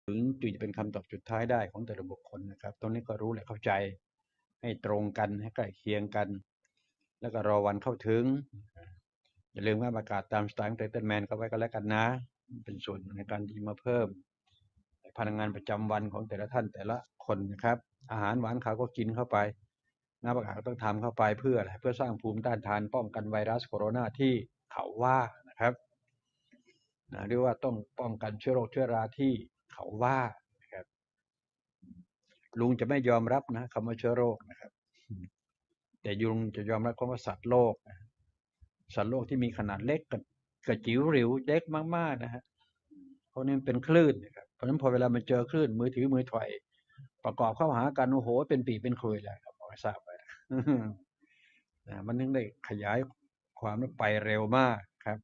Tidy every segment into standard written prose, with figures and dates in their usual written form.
ถึงจึงจะเป็นคำตอบสุดท้ายได้ของแต่ละบุคคลนะครับตรงนี้ก็รู้และเข้าใจให้ตรงกันให้ใกล้เคียงกันแล้วก็รอวันเข้าถึงอย่าลืมว่าประกาศตามสไตล์ของไททันแมนเข้าไว้ก็แล้วกันนะเป็นส่วนในการที่มาเพิ่มพลังงานประจำวันของแต่ละท่านแต่ละคนนะครับอาหารหวานขาวก็กินเข้าไปน้ำประกาศก็ต้องทำเข้าไปเพื่ออะไรเพื่อสร้างภูมิต้านทานป้องกันไวรัสโคโรนาที่เขาว่านะครับหรือว่าต้องป้องกันเชื้อโรคเชื้อราที่เขาว่านะครับลุงจะไม่ยอมรับนะคำว่าเชื้อโรคนะครับแต่ลุงจะยอมรับคำว่าสัตว์โลกสัตว์โลกที่มีขนาดเล็กกับจิ๋วหริวเล็กมากๆนะฮะเพราะนี่มันเป็นคลื่นนะครับเพราะฉะนั้นพอเวลามันเจอคลื่นมือถือมือถอยประกอบเข้าหากันโอ้โหเป็นปีเป็นคุยเลยครับบอกให้ทราบไปนะมันถึงได้ขยายความไปเร็วมากครับ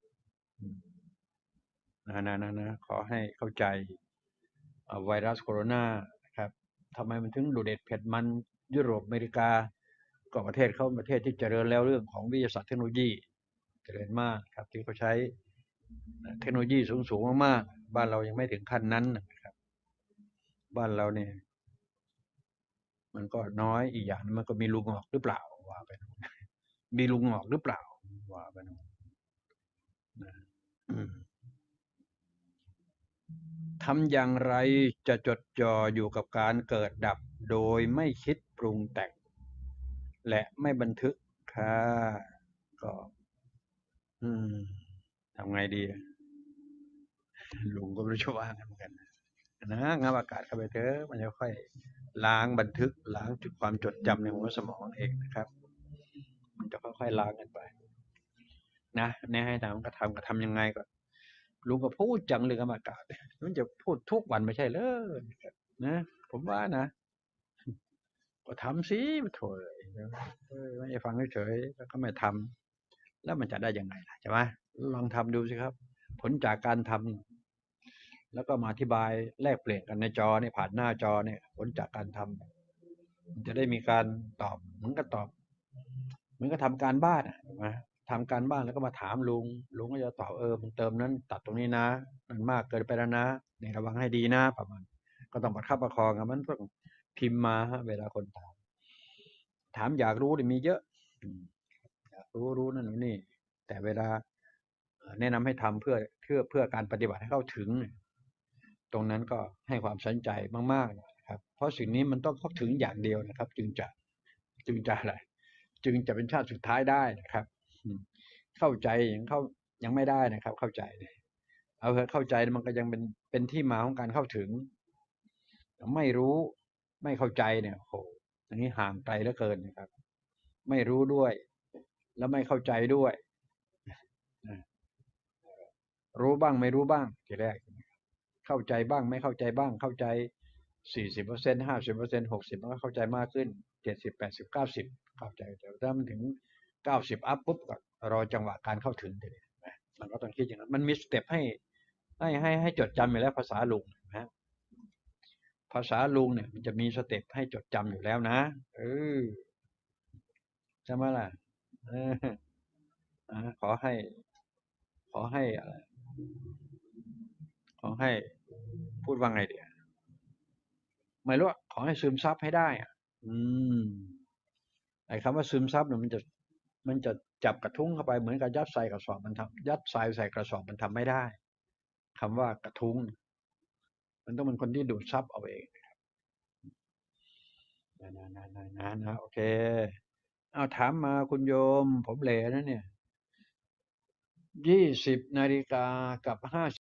นะขอให้เข้าใจไวรัสโคโรนานะครับทำไมมันถึงดูเด็ดเผ็ดมันยุโรปอเมริกาก็ประเทศเขาประเทศที่เจริญแล้วเรื่องของวิทยาศาสตร์เทคโนโลยีเจริญมากครับที่เขาใช้เทคโนโลยีสูงมากๆบ้านเรายังไม่ถึงขั้นนั้นนะครับบ้านเราเนี่ยมันก็น้อยอีกอย่างมันก็มีลุงออกหรือเปล่าว่าไปมีลุงออกหรือเปล่าว่าไปนะทำอย่างไรจะจดจ่ออยู่กับการเกิดดับโดยไม่คิดปรุงแต่งและไม่บันทึกค่ะก็ทำไงดีลุงก็ไม่รู้จะว่าไงเหมือนกันนะงับอากาศเข้าไปเถอะมันจะค่อยล้างบันทึกล้างจุดความจดจำในหัวสมองเองนะครับมันจะค่อยๆล้างกันไปนะแน่ให้ทำก็ทำยังไงก็ลุงก็พูดจังเรื่องอากาศมันจะพูดทุกวันไม่ใช่เลยนะผมว่านะก็ทำสิโถยไม่ฟังเฉยๆแล้วก็ไม่ทำแล้วมันจะได้ยังไงล่ะใช่ไหมลองทำดูสิครับผลจากการทำแล้วก็มาอธิบายแลกเปลี่ยนกันในจอเนี่ยผ่านหน้าจอเนี่ยผลจากการทำจะได้มีการตอบเหมือนกับตอบเหมือนกับทำการบ้านนะทำการบ้านแล้วก็มาถามลุงก็จะตอบมึงเติมนั้นตัดตรงนี้นะมันมากเกินไปแล้วนะเนี่ยระวังให้ดีนะประมาณก็ต้องประคับประคองกันมันต้องพิมพ์มาฮะเวลาคนถามอยากรู้เนี่ยมีเยอะอยากรู้นั่นนี่แต่เวลาแนะนำให้ทำเพื่อการปฏิบัติให้เข้าถึงตรงนั้นก็ให้ความสนใจมากๆนะครับเพราะสิ่งนี้มันต้องเข้าถึงอย่างเดียวนะครับจึงจะอะไรจึงจะเป็นชาติสุดท้ายได้นะครับเข้าใจยังไม่ได้นะครับเข้าใจเอาเข้าใจมันก็ยังเป็นที่มาของการเข้าถึงไม่รู้ไม่เข้าใจเนี่ยโหอันนี้ห่างไกลเหลือเกินนะครับไม่รู้ด้วยแล้วไม่เข้าใจด้วยรู้บ้างไม่รู้บ้างทีแรกเข้าใจบ้างไม่เข้าใจบ้างเข้าใจ40% 50% 60มันก็เข้าใจมากขึ้น70 80 90เข้าใจแต่ถ้ามันถึง90อัพปุ๊บก็รอจังหวะการเข้าถึงทีนี้มันก็ต้องคิดอย่างนั้นมันมีสเต็ปให้จดจำอยู่แล้วภาษาลุงนะภาษาลุงเนี่ยมันจะมีสเต็ปให้จดจำอยู่แล้วนะเออใช่ไหมล่ะเอขอให้ขอให้ขอให้พูดว่าไงดีไม่รู้ขอให้ซึมซับให้ได้อืมไอ้คำว่าซึมซับเนี่ยมันจะจับกระทุ้งเข้าไปเหมือนกับยัดใส่กระสอบมันทำยัดทรายใส่กระสอบมันทำไม่ได้คำว่ากระทุ้งมันต้องเป็นคนที่ดูดซับเอาเองนะโอเคเอาถามมาคุณโยมผมเหลนะเนี่ย20 นาฬิกากับ